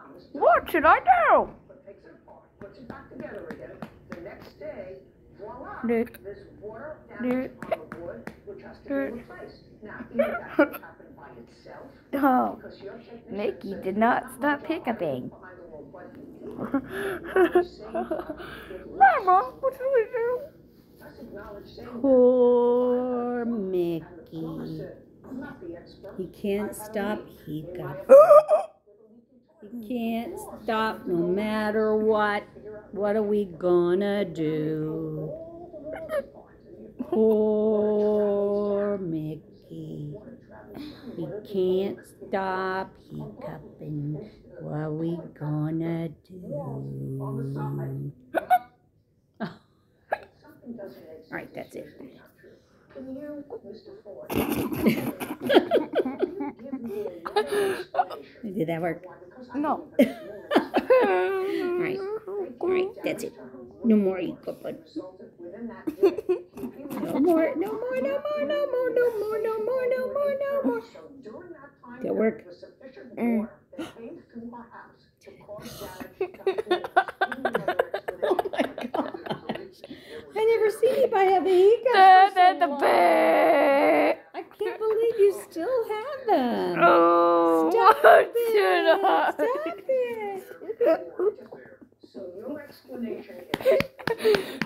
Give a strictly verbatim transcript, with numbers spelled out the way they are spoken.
What should I do? Do, do, do. Oh, Mickey did not stop hiccuping. Mama, what should we do? Poor Mickey. He can't stop hiccuping. He can't stop no matter what. What are we gonna do? Poor Mickey. He can't stop hiccuping. What are we gonna do? Oh. Alright, that's it. Did that work? No. Alright, alright, that's it. No more hiccuping. No more, no more, no more, no more, no more, no more, no more, no more. Did it work? Mm. Oh my gosh. I never seen anybody have a hiccup. Da, for da, so da, long. ba. I can't believe you still have them. Oh, Stop what it. should I? Stop it. So your explanation is